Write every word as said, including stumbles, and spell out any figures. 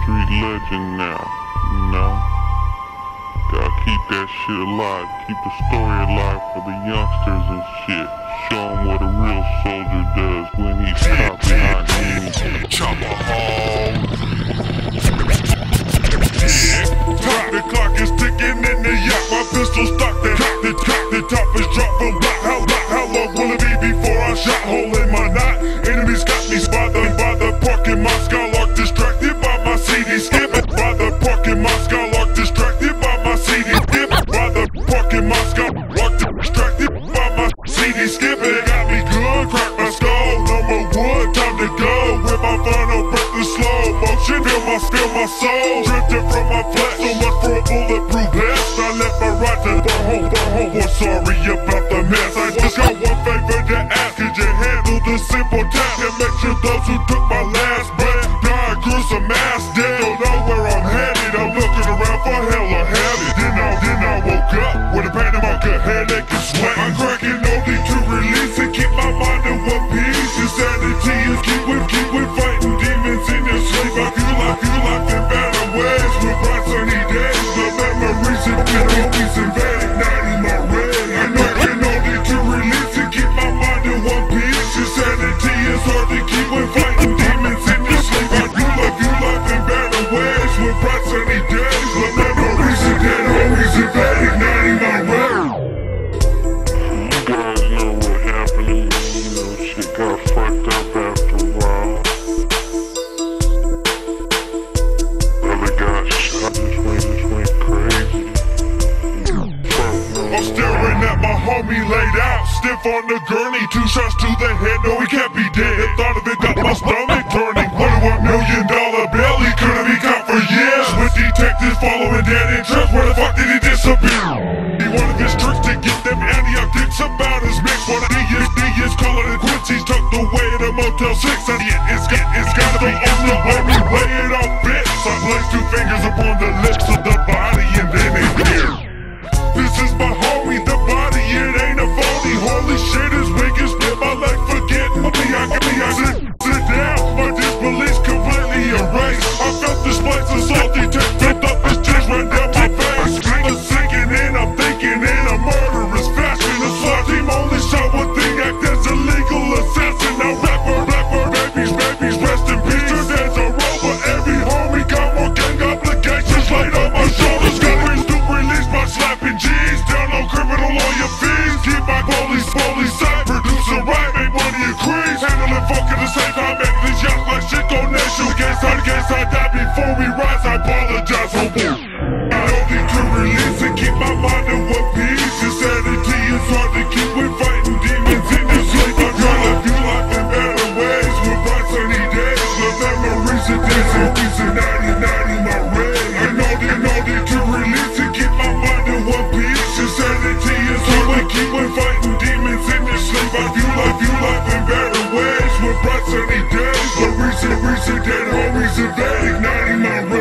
street legend now, you know? Gotta keep that shit alive, keep the story alive for the youngsters and shit. Show them what a real soldier does when he's caught behind enemy. Chopper home. Top, the clock is ticking in the yacht. My pistol stock, the top, the top, the top is dropping block. How, how long will it be before I shot hole in my knot? Enemies got me spotted by the parking my Skylark, distracted by my C D skipping. By the parking my Skylark, distracted by my C D skipping. By the parking my Skylark, distracted by my C D skipping. They got me good, crack my skull. No more wood, time to go. With my funnel, break the slow motion. Feel my, feel my soul drifting from my flesh. So much for a bulletproof vest. I left my right to burn home, burn home. Boy, sorry about the mess. I just got one favor to ask. Could you handle the simple task and make sure those who took my last breath die gruesome ass dead? Don't know where I'm headed. I'm looking around for hell or headed. Then I, then I woke up with a pain in my gut, headache and sweat. I'm cracking only to release and keep my mind in one piece. Insanity is keep with, keep with fighting demons in your sleep. I feel like, feel like in better ways with bright sunny days. The memories and memories invading, night in my red. I'm cracking only to release and keep my mind in one piece. Insanity is hard to keep with fighting demons in your sleep. I feel like, feel like in better ways with bright sunny days. The memories and dead homies invading, night in my red. You guys know what happened, you know, shit got fucked up after a while. Brother got shot, this way, this went crazy. I'm staring at my homie laid out, stiff on the gurney. Two shots to the head, no he can't be dead. The thought of it got my stomach turning. Twenty-one million dollar bill, he couldn't be caught for years. With detectives following dead interest, where the fuck did he disappear? He wanted his tricks to get them Antioch dicks about his mix. One of the years, the years calling it quits. He's tucked away at a Motel six, and it, it's, it, it's gotta be on the way. We lay it off bits. I place two fingers upon the lips of the body, and then it's here. This is my homie, the body, it ain't a phony. Holy shit, his wig is split, my leg forgetting me. I get me, I sit, sit down, my disbelief's completely erased. I felt this place a salty taste, filled up his tears, ran down my face. I'm sinking in, I'm thinking in a murderous fashion. The SWAT team only shot one thing, act as a legal assassin. Now rapper, rapper, babies, babies, rest in peace. Two days are over, every homie got more gang obligations laid on my shoulders. Got rings to release my slapping G's, down on criminal lawyer fees. Keep my police, police side, produce a right, make money increase. Handling fucking the same time, make these yachts like shit go nation. Against side, against side, die before we rise, I apologize, homo. I don't need to release and keep my mind in one piece. Insanity is hard to keep with fighting demons in your sleep. I'm trying to live life in better ways with bright sunny days. The memories of days and weeks and nighty, nighty, my red. I know they know need to release and keep my mind in one piece. Insanity is hard to keep with fighting demons in your sleep. I view life, view life in better ways with bright sunny days. The reason, reason, dead homies invading, nighty, my red.